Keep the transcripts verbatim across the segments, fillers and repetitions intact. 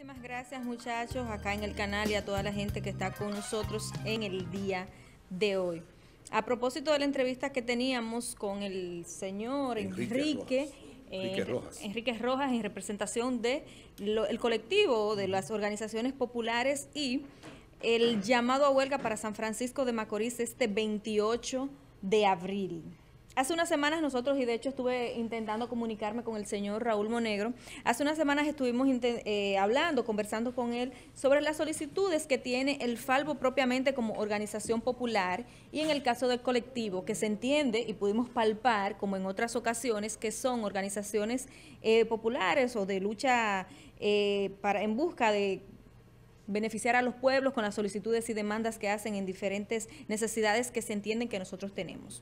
Muchísimas gracias, muchachos, acá en el canal y a toda la gente que está con nosotros en el día de hoy. A propósito de la entrevista que teníamos con el señor Enrique, Enrique, Rojas. Eh, Enrique Rojas. Enrique Rojas, en representación del de colectivo de las organizaciones populares y el llamado a huelga para San Francisco de Macorís este veintiocho de abril. Hace unas semanas nosotros, y de hecho estuve intentando comunicarme con el señor Raúl Monegro, hace unas semanas estuvimos eh, hablando, conversando con él sobre las solicitudes que tiene el Falvo propiamente como organización popular y en el caso del colectivo, que se entiende y pudimos palpar, como en otras ocasiones, que son organizaciones eh, populares o de lucha eh, para, en busca de beneficiar a los pueblos con las solicitudes y demandas que hacen en diferentes necesidades que se entienden que nosotros tenemos.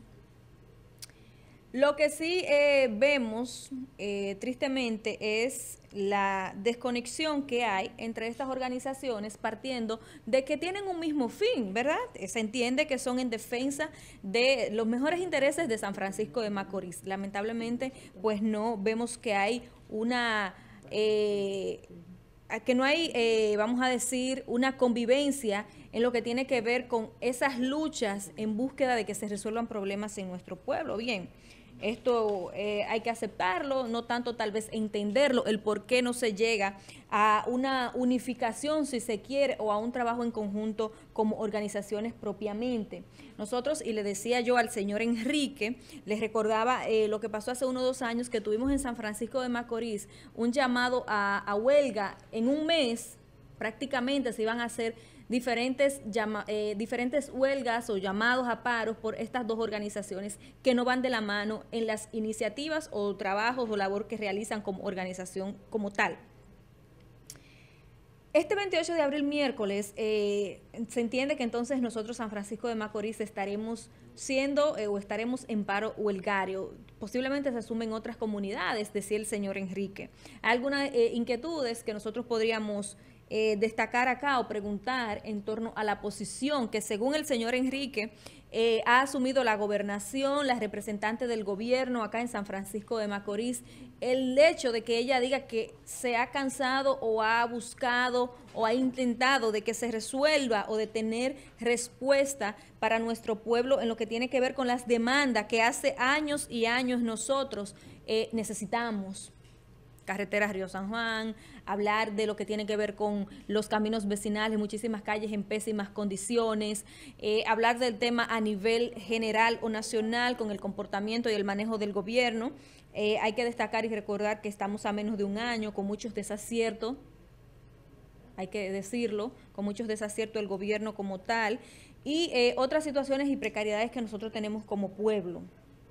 Lo que sí eh, vemos, eh, tristemente, es la desconexión que hay entre estas organizaciones partiendo de que tienen un mismo fin, ¿verdad? Se entiende que son en defensa de los mejores intereses de San Francisco de Macorís. Lamentablemente, pues no vemos que hay una... Eh, que no hay, eh, vamos a decir, una convivencia en lo que tiene que ver con esas luchas en búsqueda de que se resuelvan problemas en nuestro pueblo. Bien, esto eh, hay que aceptarlo, no tanto tal vez entenderlo, el por qué no se llega a una unificación, si se quiere, o a un trabajo en conjunto como organizaciones propiamente. Nosotros, y le decía yo al señor Enrique, les recordaba eh, lo que pasó hace uno o dos años que tuvimos en San Francisco de Macorís, un llamado a, a huelga en un mes, prácticamente se iban a hacer diferentes, llama, eh, diferentes huelgas o llamados a paros por estas dos organizaciones que no van de la mano en las iniciativas o trabajos o labor que realizan como organización como tal. Este veintiocho de abril, miércoles, eh, se entiende que entonces nosotros, San Francisco de Macorís, estaremos siendo eh, o estaremos en paro huelgario. Posiblemente se sumen otras comunidades, decía el señor Enrique. Hay algunas eh, inquietudes que nosotros podríamos eh, destacar acá o preguntar en torno a la posición que, según el señor Enrique, eh, ha asumido la gobernación, la representante del gobierno acá en San Francisco de Macorís. El hecho de que ella diga que se ha cansado o ha buscado o ha intentado de que se resuelva o de tener respuesta para nuestro pueblo en lo que tiene que ver con las demandas que hace años y años nosotros eh, necesitamos. Carreteras Río San Juan, hablar de lo que tiene que ver con los caminos vecinales, muchísimas calles en pésimas condiciones, eh, hablar del tema a nivel general o nacional con el comportamiento y el manejo del gobierno. Eh, hay que destacar y recordar que estamos a menos de un año con muchos desaciertos, hay que decirlo, con muchos desaciertos del gobierno como tal, y eh, otras situaciones y precariedades que nosotros tenemos como pueblo.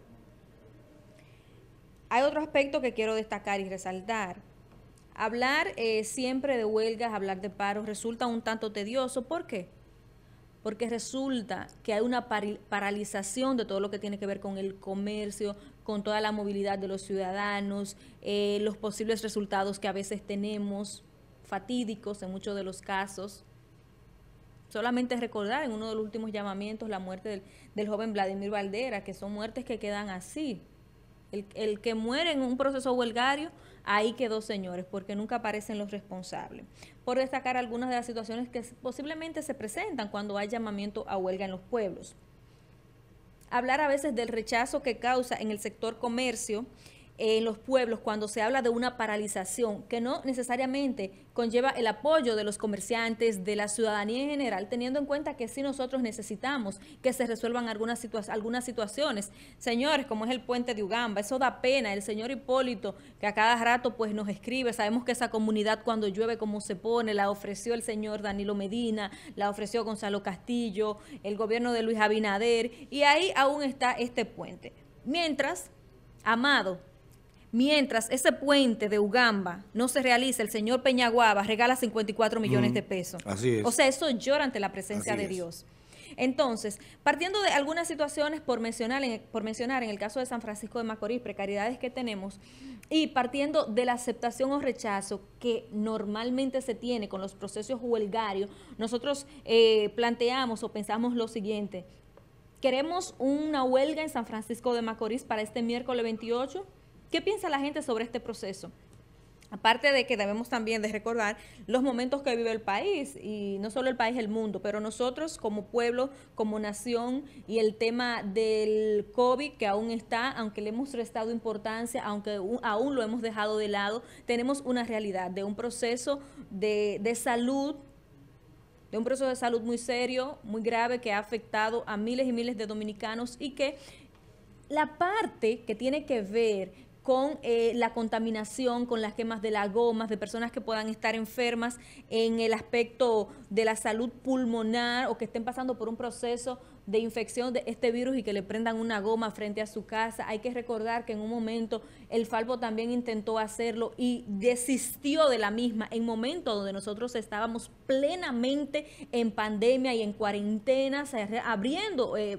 Hay otro aspecto que quiero destacar y resaltar. Hablar eh, siempre de huelgas, hablar de paros, resulta un tanto tedioso. ¿Por qué? Porque resulta que hay una paralización de todo lo que tiene que ver con el comercio, con toda la movilidad de los ciudadanos, eh, los posibles resultados que a veces tenemos, fatídicos en muchos de los casos. Solamente recordar en uno de los últimos llamamientos la muerte del, del joven Vladimir Valdera, que son muertes que quedan así. El, el que muere en un proceso huelgario, ahí quedó, señores, porque nunca aparecen los responsables. Por destacar algunas de las situaciones que posiblemente se presentan cuando hay llamamiento a huelga en los pueblos. Hablar a veces del rechazo que causa en el sector comercio, en los pueblos, cuando se habla de una paralización que no necesariamente conlleva el apoyo de los comerciantes, de la ciudadanía en general, teniendo en cuenta que sí nosotros necesitamos que se resuelvan algunas, situa algunas situaciones. Señores, como es el puente de Ugamba, eso da pena. El señor Hipólito, que a cada rato pues nos escribe, sabemos que esa comunidad cuando llueve como se pone, la ofreció el señor Danilo Medina, la ofreció Gonzalo Castillo, el gobierno de Luis Abinader, y ahí aún está este puente. Mientras, Amado, mientras ese puente de Ugamba no se realiza, el señor Peñaguaba regala cincuenta y cuatro millones mm, de pesos. Así es. O sea, eso llora ante la presencia así de es. Dios. Entonces, partiendo de algunas situaciones por mencionar, en, por mencionar en el caso de San Francisco de Macorís, precariedades que tenemos, y partiendo de la aceptación o rechazo que normalmente se tiene con los procesos huelgarios, nosotros eh, planteamos o pensamos lo siguiente: ¿queremos una huelga en San Francisco de Macorís para este miércoles veintiocho? ¿Qué piensa la gente sobre este proceso? Aparte de que debemos también de recordar los momentos que vive el país, y no solo el país, el mundo, pero nosotros como pueblo, como nación, y el tema del COVID que aún está, aunque le hemos restado importancia, aunque aún lo hemos dejado de lado, tenemos una realidad de un proceso de, de salud, de un proceso de salud muy serio, muy grave, que ha afectado a miles y miles de dominicanos, y que la parte que tiene que ver con eh, la contaminación, con las quemas de las gomas, de personas que puedan estar enfermas en el aspecto de la salud pulmonar o que estén pasando por un proceso de infección de este virus y que le prendan una goma frente a su casa. Hay que recordar que en un momento el Falpo también intentó hacerlo y desistió de la misma en momentos donde nosotros estábamos plenamente en pandemia y en cuarentena, abriendo eh,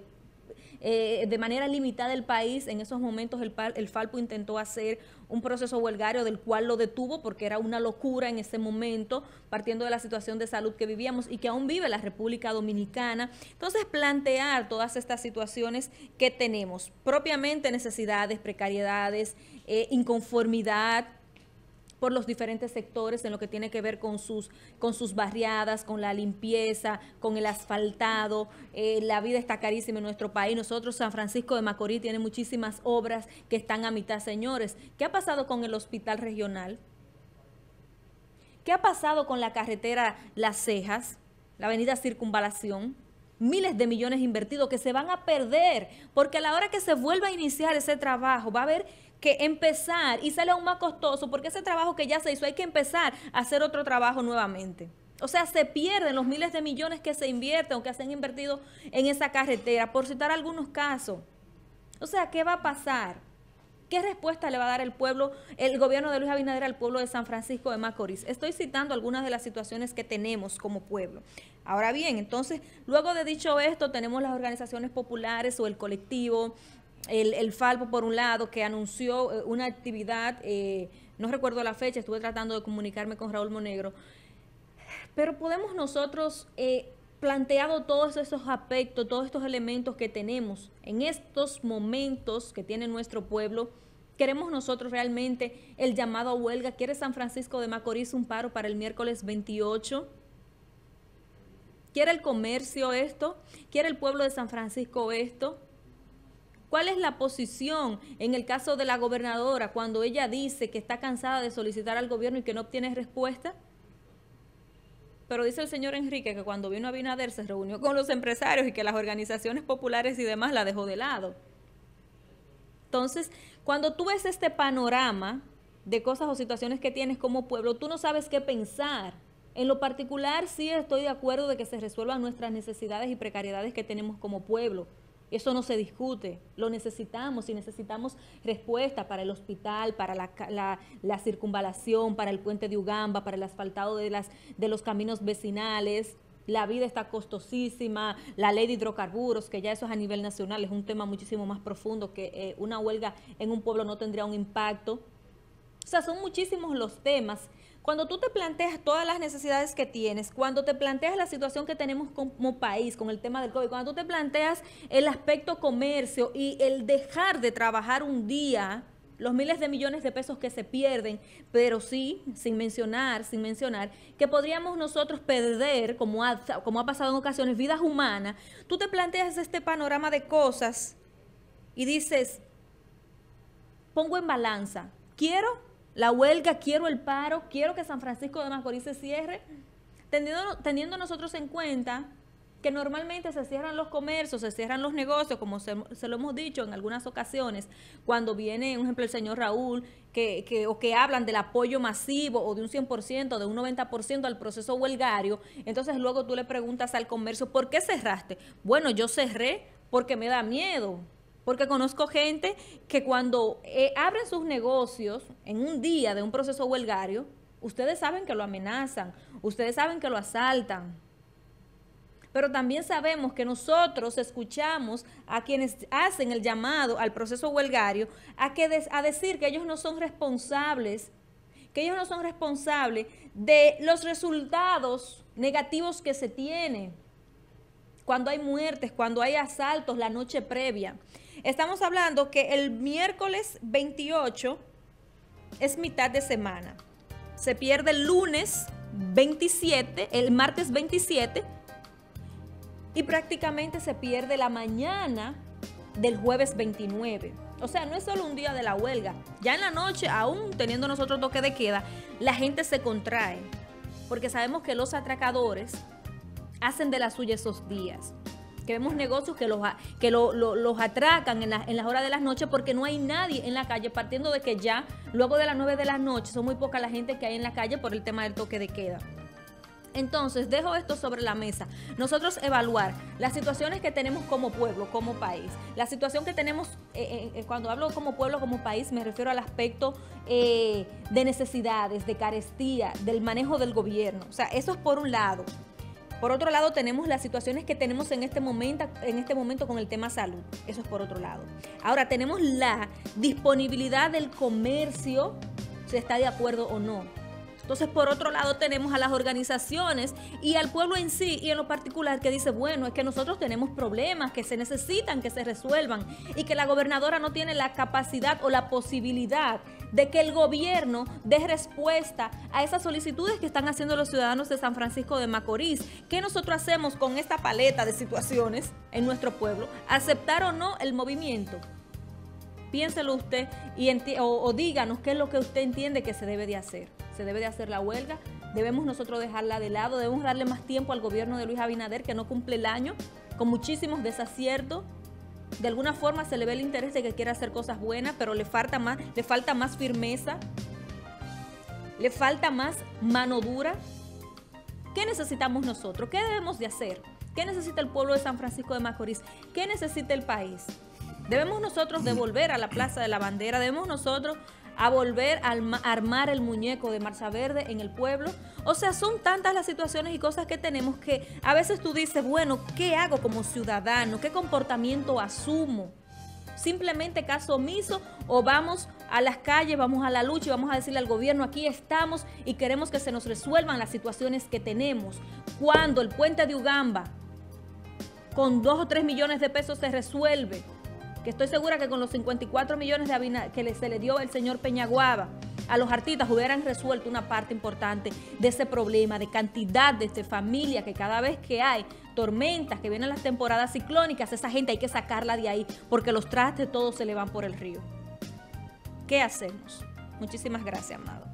Eh, de manera limitada el país. En esos momentos el, el Falpo intentó hacer un proceso huelgario del cual lo detuvo porque era una locura en ese momento, partiendo de la situación de salud que vivíamos y que aún vive la República Dominicana. Entonces, plantear todas estas situaciones que tenemos, propiamente necesidades, precariedades, eh, inconformidad por los diferentes sectores en lo que tiene que ver con sus, con sus barriadas, con la limpieza, con el asfaltado. Eh, la vida está carísima en nuestro país. Nosotros, San Francisco de Macorís, tiene muchísimas obras que están a mitad, señores. ¿Qué ha pasado con el hospital regional? ¿Qué ha pasado con la carretera Las Cejas, la avenida Circunvalación? Miles de millones invertidos que se van a perder, porque a la hora que se vuelva a iniciar ese trabajo va a haber que empezar y sale aún más costoso, porque ese trabajo que ya se hizo hay que empezar a hacer otro trabajo nuevamente. O sea, se pierden los miles de millones que se invierten o que se han invertido en esa carretera, por citar algunos casos. O sea, ¿qué va a pasar? ¿Qué respuesta le va a dar el pueblo, el gobierno de Luis Abinader al pueblo de San Francisco de Macorís? Estoy citando algunas de las situaciones que tenemos como pueblo. Ahora bien, entonces, luego de dicho esto, tenemos las organizaciones populares o el colectivo, el, el Falpo por un lado, que anunció eh, una actividad, eh, no recuerdo la fecha, estuve tratando de comunicarme con Raúl Monegro, pero podemos nosotros eh, planteado todos esos aspectos, todos estos elementos que tenemos en estos momentos que tiene nuestro pueblo. ¿Queremos nosotros realmente el llamado a huelga? ¿Quiere San Francisco de Macorís un paro para el miércoles veintiocho? ¿Quiere el comercio esto? ¿Quiere el pueblo de San Francisco esto? ¿Cuál es la posición en el caso de la gobernadora cuando ella dice que está cansada de solicitar al gobierno y que no obtiene respuesta? Pero dice el señor Enrique que cuando vino Abinader se reunió con los empresarios y que las organizaciones populares y demás la dejó de lado. Entonces, cuando tú ves este panorama de cosas o situaciones que tienes como pueblo, tú no sabes qué pensar. En lo particular, sí estoy de acuerdo de que se resuelvan nuestras necesidades y precariedades que tenemos como pueblo. Eso no se discute, lo necesitamos y necesitamos respuesta para el hospital, para la, la, la circunvalación, para el puente de Ugamba, para el asfaltado de, las, de los caminos vecinales. La vida está costosísima, la ley de hidrocarburos, que ya eso es a nivel nacional, es un tema muchísimo más profundo, que eh, una huelga en un pueblo no tendría un impacto. O sea, son muchísimos los temas. Cuando tú te planteas todas las necesidades que tienes, cuando te planteas la situación que tenemos como país con el tema del COVID, cuando tú te planteas el aspecto comercio y el dejar de trabajar un día, los miles de millones de pesos que se pierden, pero sí, sin mencionar, sin mencionar, que podríamos nosotros perder, como ha, como ha pasado en ocasiones, vidas humanas, tú te planteas este panorama de cosas y dices, pongo en balanza, quiero la huelga, quiero el paro, quiero que San Francisco de Macorís se cierre, teniendo, teniendo nosotros en cuenta que normalmente se cierran los comercios, se cierran los negocios, como se, se lo hemos dicho en algunas ocasiones, cuando viene, un ejemplo, el señor Raúl, que, que, o que hablan del apoyo masivo o de un cien por ciento, de un noventa por ciento al proceso huelgario, entonces luego tú le preguntas al comercio, ¿por qué cerraste? Bueno, yo cerré porque me da miedo. Porque conozco gente que cuando eh, abren sus negocios en un día de un proceso huelgario, ustedes saben que lo amenazan, ustedes saben que lo asaltan. Pero también sabemos que nosotros escuchamos a quienes hacen el llamado al proceso huelgario a, que des, a decir que ellos no son responsables, que ellos no son responsables de los resultados negativos que se tienen cuando hay muertes, cuando hay asaltos la noche previa. Estamos hablando que el miércoles veintiocho es mitad de semana. se pierde el lunes veintisiete, el martes veintisiete, y prácticamente se pierde la mañana del jueves veintinueve. O sea, no es solo un día de la huelga. Ya en la noche, aún teniendo nosotros toque de queda, la gente se contrae, porque sabemos que los atracadores hacen de la suya esos días. Que vemos negocios que los, que lo, lo, los atracan en, la, en las horas de las noches porque no hay nadie en la calle, partiendo de que ya luego de las nueve de la noche son muy poca la gente que hay en la calle por el tema del toque de queda. Entonces, dejo esto sobre la mesa. Nosotros evaluar las situaciones que tenemos como pueblo, como país. La situación que tenemos, eh, eh, cuando hablo como pueblo, como país, me refiero al aspecto eh, de necesidades, de carestía, del manejo del gobierno. O sea, eso es por un lado. Por otro lado, tenemos las situaciones que tenemos en este momento, en este momento con el tema salud. Eso es por otro lado. Ahora, tenemos la disponibilidad del comercio, si está de acuerdo o no. Entonces, por otro lado, tenemos a las organizaciones y al pueblo en sí y en lo particular que dice, bueno, es que nosotros tenemos problemas que se necesitan que se resuelvan y que la gobernadora no tiene la capacidad o la posibilidad de que el gobierno dé respuesta a esas solicitudes que están haciendo los ciudadanos de San Francisco de Macorís. ¿Qué nosotros hacemos con esta paleta de situaciones en nuestro pueblo? ¿Aceptar o no el movimiento? Piénselo usted y o, o díganos qué es lo que usted entiende que se debe de hacer. Se debe de hacer la huelga, debemos nosotros dejarla de lado, debemos darle más tiempo al gobierno de Luis Abinader, que no cumple el año, con muchísimos desaciertos. De alguna forma se le ve el interés de que quiera hacer cosas buenas, pero le falta más, le falta más firmeza, le falta más mano dura. ¿Qué necesitamos nosotros? ¿Qué debemos de hacer? ¿Qué necesita el pueblo de San Francisco de Macorís? ¿Qué necesita el país? Debemos nosotros devolver a la Plaza de la Bandera, debemos nosotros a volver a armar el muñeco de Marcha Verde en el pueblo. O sea, son tantas las situaciones y cosas que tenemos que a veces tú dices, bueno, ¿qué hago como ciudadano? ¿Qué comportamiento asumo? Simplemente caso omiso o vamos a las calles, vamos a la lucha y vamos a decirle al gobierno, aquí estamos y queremos que se nos resuelvan las situaciones que tenemos. Cuando el puente de Ugamba con dos o tres millones de pesos se resuelve, que estoy segura que con los cincuenta y cuatro millones de Abina, que le, se le dio el señor Peñaguaba a los artistas hubieran resuelto una parte importante de ese problema, de cantidad de este, familia, que cada vez que hay tormentas, que vienen las temporadas ciclónicas, esa gente hay que sacarla de ahí porque los trastes todos se le van por el río. ¿Qué hacemos? Muchísimas gracias, amado.